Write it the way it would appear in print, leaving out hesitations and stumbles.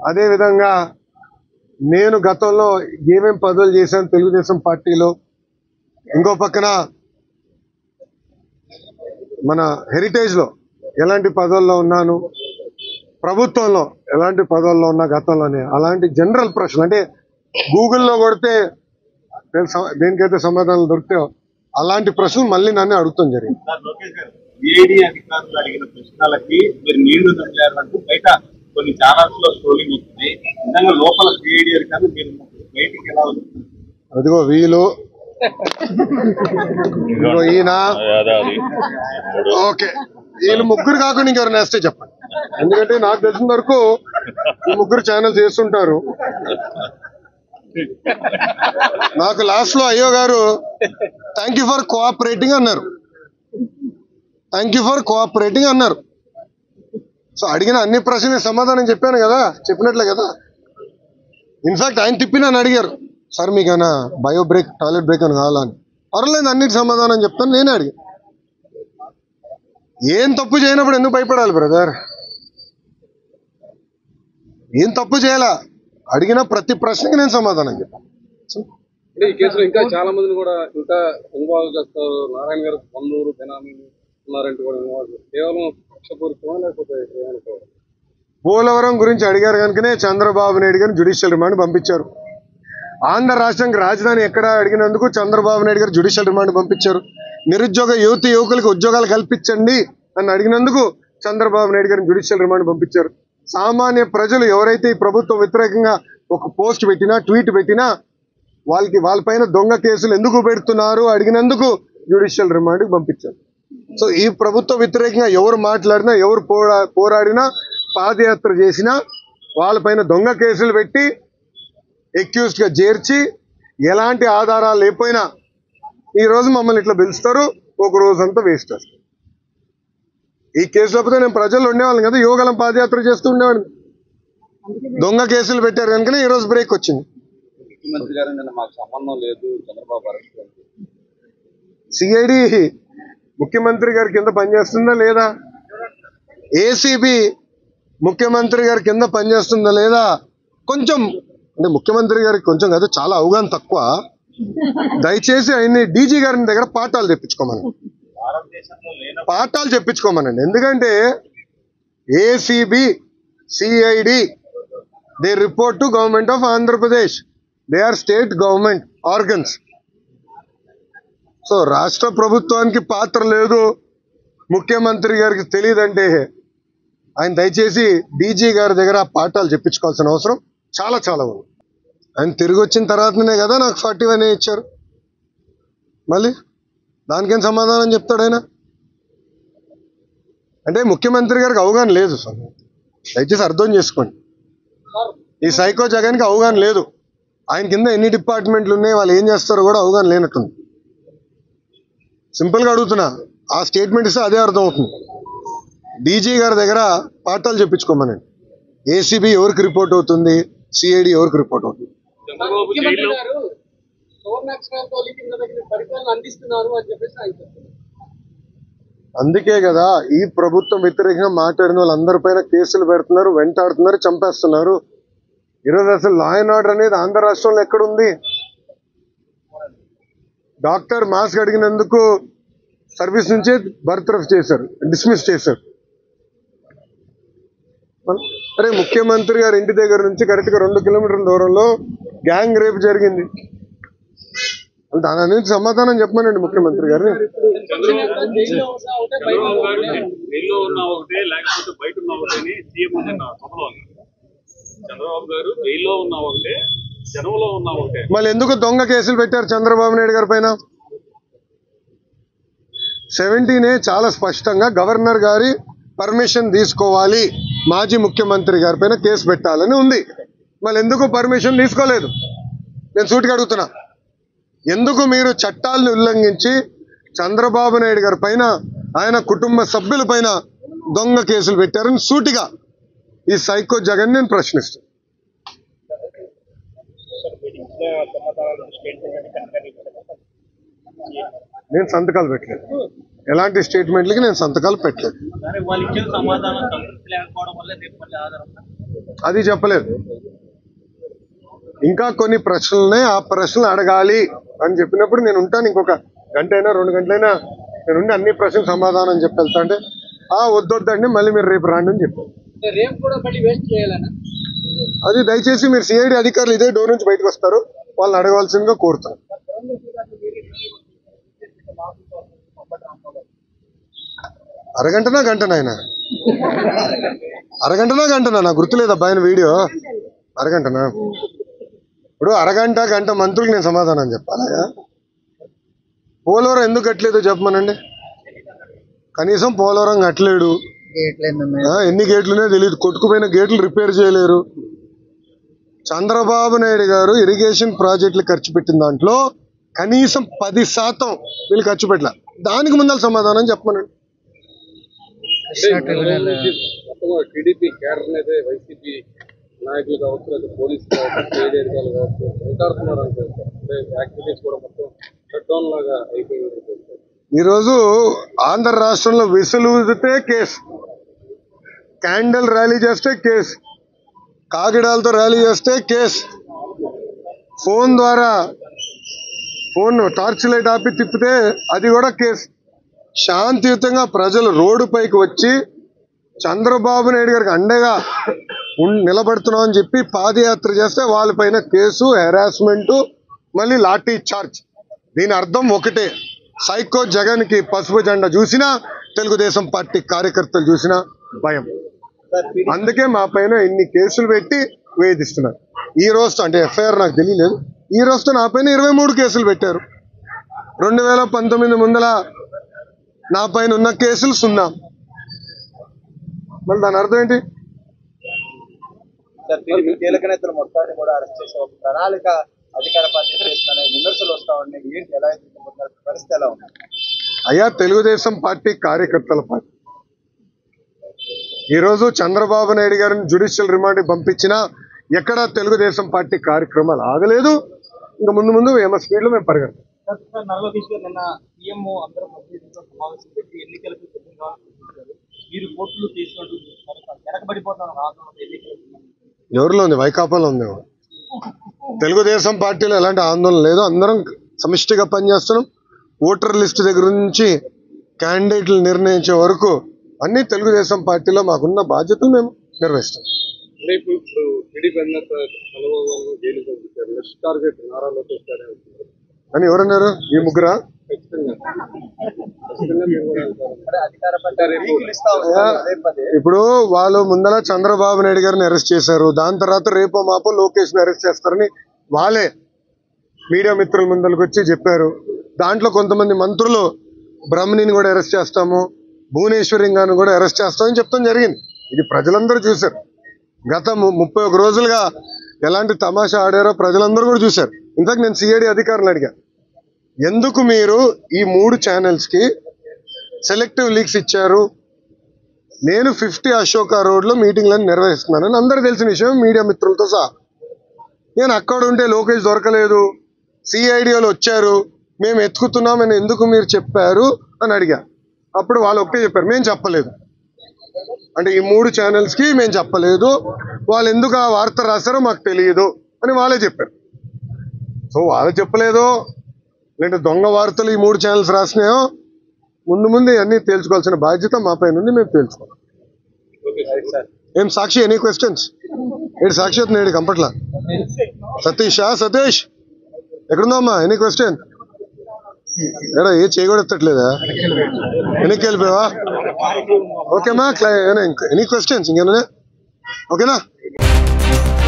అదే విధంగా నేను గతంలో ఏమేం పదవులు చేశాను తెలుగుదేశం పార్టీలో, ఇంకో పక్కన మన హెరిటేజ్ లో ఎలాంటి పదవుల్లో ఉన్నాను, ప్రభుత్వంలో ఎలాంటి పదవుల్లో ఉన్నా గతంలోనే, అలాంటి జనరల్ ప్రశ్నలు అంటే గూగుల్లో కొడితే దేనికైతే సమాధానాలు దొరికితే అలాంటి ప్రశ్నలు మళ్ళీ నన్ను అడుగుతాం జరిగింది. సిఐడి అధికారులు అడిగిన ప్రశ్నలకి మీరు నీళ్లు తగిలారంటూ బయట కొన్ని ఛానల్స్ లో స్ట్రోలింగ్ వస్తుంది. నిజంగా లోపల సిఐడి అధికారులు మీరు బయటికి ఎలా అవుతుంది? అదిగో వీళ్ళు ఈయన ఓకే, వీళ్ళు ముగ్గురు కాకుండా ఇంకెవరు నేస్తే చెప్పండి. ఎందుకంటే నాకు తెలిసిన వరకు ఈ ముగ్గురు ఛానల్స్ చేస్తుంటారు. నాకు లాస్ట్ లో అయ్యో గారు థ్యాంక్ యూ ఫర్ కోఆపరేటింగ్ అన్నారు, థ్యాంక్ యూ ఫర్ కోఆపరేటింగ్ అన్నారు. సో అడిగిన అన్ని ప్రశ్నలకు సమాధానం చెప్పాను కదా, చెప్పినట్లే కదా. ఇన్ఫాక్ట్ ఆయన తిప్పి నన్ను అడిగారు, సార్ మీకైనా బయో బ్రేక్ టాయిలెట్ బ్రేక్ అని కావాలని. పర్లేదు అన్నిటి సమాధానం చెప్తాను. నేనే అడిగా, ఏం తప్పు చేయనప్పుడు ఎందుకు భయపడాలి బ్రదర్? ఏం తప్పు చేయాలా? అడిగిన ప్రతి ప్రశ్నకి నేను సమాధానం చెప్పాను. ఈ కేసులో ఇంకా చాలా మందిని కూడా ఇంకా ఇన్వాల్వ్ చేస్తారు. నారాయణ గారు పొన్నూరు బెనామీ ఉన్నారంటే కూడా ఇన్వాల్వ్, కేవలం పక్షపూరితమా లేకపోతే ఏమనుకోవాలి? పోలవరం గురించి అడిగారు కనుకనే చంద్రబాబు నాయుడు గారిని జ్యుడిషియల్ రిమాండ్ పంపించారు. ఆంధ్ర రాష్ట్రానికి రాజధాని ఎక్కడ అడిగినందుకు చంద్రబాబు నాయుడు గారు జ్యుడిషియల్ రిమాండ్ పంపించారు. నిరుద్యోగ యువకులకు ఉద్యోగాలు కల్పించండి అని అడిగినందుకు చంద్రబాబు నాయుడు గారిని జ్యుడిషియల్ రిమాండ్ పంపించారు. సామాన్య ప్రజలు ఎవరైతే ఈ ప్రభుత్వం వ్యతిరేకంగా ఒక పోస్ట్ పెట్టినా ట్వీట్ పెట్టినా వాళ్ళపైన దొంగ కేసులు ఎందుకు పెడుతున్నారు అడిగినందుకు జ్యుడిషియల్ రిమాండ్కి పంపించారు. సో ఈ ప్రభుత్వ వ్యతిరేకంగా ఎవరు మాట్లాడినా, ఎవరు పోరాడినా, పాదయాత్ర చేసినా వాళ్ళపైన దొంగ కేసులు పెట్టి అక్యూజ్డ్ గా చేర్చి ఎలాంటి ఆధారాలు లేకపోయినా ఈ రోజు మమ్మల్ని ఇట్లా పిలుస్తారు, ఒక రోజంతా వేస్ట్ చేస్తారు. ఈ కేసు లేకపోతే నేను ప్రజలు ఉండేవాళ్ళం కదా, యువగలం పాదయాత్ర చేస్తూ ఉండేవాడిని. దొంగ కేసులు పెట్టారు కనుకనే ఈ రోజు బ్రేక్ వచ్చింది. ముఖ్యమంత్రి గారు నిన్న మాకు సంబంధం లేదు చంద్రబాబు అరెస్ట్, సిఐడి ముఖ్యమంత్రి గారి కింద పనిచేస్తుందా లేదా, ఏసీబీ ముఖ్యమంత్రి గారి కింద పనిచేస్తుందా లేదా, కొంచెం అంటే ముఖ్యమంత్రి గారికి కొంచెం కాదు చాలా అవగాహన తక్కువ. దయచేసి ఆయన్ని డీజీ గారి దగ్గర పాఠాలు చెప్పించుకోమనండి. ఎందుకంటే ACB CID they report to government of Andhra Pradesh, they are state government organs. So రాష్ట్ర ప్రభుత్వానికి పాత్ర లేదు, ముఖ్యమంత్రి గారికి తెలియదంటే ఆయన దయచేసి డీజీ గారి దగ్గర పాఠాలు చెప్పించుకోవాల్సిన అవసరం చాలా చాలా ఉంది. ఆయన తిరిగి వచ్చిన తర్వాతనే కదా నాకు 41 ఇచ్చారు. మళ్ళీ దానికేం సమాధానం చెప్తాడు ఆయన? అంటే ముఖ్యమంత్రి గారికి అవగాహన లేదు. దయచేసి అర్థం చేసుకోండి, ఈ సైకో జగన్కి అవగాహన లేదు. ఆయన కింద ఎన్ని డిపార్ట్మెంట్లు ఉన్నాయి, వాళ్ళు ఏం చేస్తారో కూడా అవగాహన లేనట్టుంది. సింపుల్గా అడుగుతున్నా, ఆ స్టేట్మెంట్ ఇస్తే అదే అర్థం అవుతుంది. డీజీ గారి దగ్గర పాఠాలు చెప్పించుకోమనండి. ఏసీబీ ఎవరికి రిపోర్ట్ అవుతుంది, సిఐడి ఎవరికి రిపోర్ట్ అవుతుంది. అందుకే కదా ఈ ప్రభుత్వం వ్యతిరేకంగా మాట్లాడిన వాళ్ళందరిపైన కేసులు పెడుతున్నారు, వెంటాడుతున్నారు, చంపేస్తున్నారు. ఈరోజు అసలు లా అండ్ ఆర్డర్ అనేది ఆంధ్ర రాష్ట్రంలో ఎక్కడుంది? డాక్టర్ మాస్క్ అడిగినందుకు సర్వీస్ నుంచే బర్తరఫ్ చేశారు, డిస్మిస్ చేశారు. అరే ముఖ్యమంత్రి గారి ఇంటి దగ్గర నుంచి కరెక్ట్గా 2 కిలోమీటర్ల దూరంలో గ్యాంగ్ రేప్ జరిగింది. దాని అనేది సమాధానం చెప్పమనండి ముఖ్యమంత్రి గారిని. మళ్ళీ ఎందుకు దొంగ కేసులు పెట్టారు చంద్రబాబు నాయుడు గారి పైన? 17 చాలా స్పష్టంగా గవర్నర్ గారి పర్మిషన్ తీసుకోవాలి, మాజీ ముఖ్యమంత్రి గారి పైన కేసు పెట్టాలని ఉంది. మళ్ళీ ఎందుకు పర్మిషన్ తీసుకోలేదు? నేను సూటిగా అడుగుతున్నా, ఎందుకు మీరు చట్టాలను ఉల్లంఘించి చంద్రబాబు నాయుడు గారి పైన, ఆయన కుటుంబ సభ్యుల పైన దొంగ కేసులు పెట్టారని సూటిగా ఈ సైకో జగన్ నేను ప్రశ్నిస్తాను. నేను సంతకాలు పెట్టలేదు, ఎలాంటి స్టేట్మెంట్లకి నేను సంతకాలు పెట్టలేదు. అది చెప్పలేదు. ఇంకా కొన్ని ప్రశ్నలు ఉన్నాయి, ఆ ప్రశ్నలు అడగాలి అని చెప్పినప్పుడు నేను ఉంటాను. ఇంకొక గంట అయినా 2 గంటలైనా నేను ఉండి అన్ని ప్రశ్నలు సమాధానం చెప్పి వెళ్తా అంటే వద్దొద్దండి మళ్ళీ మీరు రేపు రాండి అని చెప్పారు. అది దయచేసి మీరు సిఐడి అధికారులు ఇదే డోర్ నుంచి బయటకు వస్తారు, వాళ్ళని అడగవలసిందిగా కోరుతాను. అరగంటనా గంటనా ఆయన గంటనా నాకు గుర్తులేదబ్బా ఆయన వీడియో. అరగంటనా? ఇప్పుడు గంట మంత్రులకు నేను సమాధానం చెప్పాలా? పోలవరం ఎందుకు కట్టలేదు చెప్పమనండి. కనీసం పోలవరం కట్టలేడు, ఎన్ని గేట్లునే తెలియదు, కొట్టుకుపోయిన గేట్లు రిపేర్ చేయలేరు. చంద్రబాబు నాయుడు గారు ఇరిగేషన్ ప్రాజెక్టులు ఖర్చు పెట్టిన దాంట్లో కనీసం 10% వీళ్ళు ఖర్చు పెట్టలే. దానికి ముందర సమాధానం చెప్పమనండి. టీడీపీ క్యాడర్ అయితే వైసీపీ నాయకులు కావచ్చు, లేదా పోలీసులు కావచ్చు, స్టేట్ అధికారులు కావచ్చు వెంటాడుతున్నారు అంటే యాక్టివిటీస్ కూడా మొత్తం షట్ డౌన్ లాగా అయిపోయింది. ఈరోజు ఆంధ్ర రాష్ట్రంలో విసులుదితే కేసు, క్యాండిల్ ర్యాలీ చేస్తే కేసు, కాగిడాలతో ర్యాలీ చేస్తే కేసు, ఫోన్ ద్వారా టార్చ్ లైట్ ఆపి తిప్పితే అది కూడా కేసు. శాంతియుతంగా ప్రజలు రోడ్డు పైకి వచ్చి చంద్రబాబు నాయుడు గారికి అండగా నిలబడుతున్నాం అని చెప్పి పాదయాత్ర చేస్తే వాళ్ళపైన కేసు, హెరాస్మెంట్, మళ్ళీ లాఠీ చార్జ్. దీని అర్థం ఒకటే, సైకో జగన్ కి పసుపు జెండా చూసినా, తెలుగుదేశం పార్టీ కార్యకర్తలు చూసినా భయం. అందుకే మా పైన ఇన్ని కేసులు పెట్టి వేధిస్తున్నారు. ఈ రోజుతో అంటే ఎఫ్ఐఆర్ నాకు తెలియలేదు, ఈ రోజుతో నా పైన 23 కేసులు పెట్టారు. 2019 ముందల నా పైన ఉన్న కేసులు 0. మళ్ళీ దాని అర్థం ఏంటి? కీలక నేతలు మొత్తాన్ని కూడా అరెస్ట్ చేసే ఒక ప్రణాళిక అధికార పార్టీ చేస్తుందనే విమర్శలు వస్తా ఉన్నాయి. ఏంటి, ఎలా పరిస్థితి ఎలా ఉంది? అయ్యా, తెలుగుదేశం పార్టీ కార్యకర్తల పార్టీ ఈరోజు చంద్రబాబు నాయుడు గారిని జ్యుడిషియల్ రిమాండ్ పంపించినా ఎక్కడా తెలుగుదేశం పార్టీ కార్యక్రమాలు ఆగలేదు. ఇంకా ముందు ముందు స్పీడ్ లో మేము పరిగెడతాం. ఎవరిలో ఉంది? వైకాపాలో ఉంది. తెలుగుదేశం పార్టీలో ఎలాంటి ఆందోళన లేదు, అందరం సమిష్టిగా పనిచేస్తున్నాం. ఓటర్ లిస్టు దగ్గర నుంచి క్యాండిడేట్లు నిర్ణయించే వరకు అన్ని తెలుగుదేశం పార్టీలో మాకున్న బాధ్యతలు మేము నిర్వహిస్తాం. అని ఎవరన్నారు? ఈ ముగ్గురా? ఇప్పుడు వాళ్ళు ముందర చంద్రబాబు నాయుడు గారిని అరెస్ట్ చేశారు, దాని తర్వాత రేపో మాపో లోకేష్ ని అరెస్ట్ చేస్తారని వాళ్ళే మీడియా మిత్రుల ముందరకు వచ్చి చెప్పారు. దాంట్లో కొంతమంది మంత్రులు బ్రహ్మణిని కూడా అరెస్ట్ చేస్తాము, భువనేశ్వరి గారిని కూడా అరెస్ట్ చేస్తామని చెప్తాం జరిగింది. ఇది ప్రజలందరూ చూశారు. గత 31 రోజులుగా ఎలాంటి తమాషా ఆడారో ప్రజలందరూ కూడా చూశారు. ఇన్ఫాక్ట్ నేను సిఐడి అధికారులు అడిగా, ఎందుకు మీరు ఈ 3 ఛానల్స్ కి సెలెక్టివ్ లీక్స్ ఇచ్చారు? నేను 50 అశోక రోడ్ లో మీటింగ్లను నిర్వహిస్తున్నానని అందరూ తెలిసిన విషయం, మీడియా మిత్రులతో సహా. నేను అక్కడ ఉంటే లోకేష్ దొరకలేదు, సిఐడిఓలు వచ్చారు, మేము ఎత్తుకుతున్నామని ఎందుకు మీరు చెప్పారు అని అడిగా. అప్పుడు వాళ్ళు ఒకటే చెప్పారు, మేము చెప్పలేదు. అంటే ఈ 3 ఛానల్స్ కి మేము చెప్పలేదు, వాళ్ళు ఎందుకు ఆ వార్త రాశారో మాకు తెలియదు అని వాళ్ళే చెప్పారు. సో వాళ్ళు చెప్పలేదో లేదంటే దొంగ వార్తలు ఈ 3 ఛానల్స్ రాసినాయో ముందు అన్ని తేల్చుకోవాల్సిన బాధ్యత మా పైన ఉంది, మేము తేల్చుకోవాలి. ఏం సాక్షి, ఎనీ క్వశ్చన్స్? ఏడు సాక్షి అవుతుంది కంపట్ల. సతీష్ ఎక్కడుందమ్మా? Any question? ఎడా ఏ చేయకూడట్లేదా? వెనక్కి వెళ్ళిపోయావా? ఓకేమా, ఎనీ క్వశ్చన్స్? ఇంకేనా? ఓకేనా?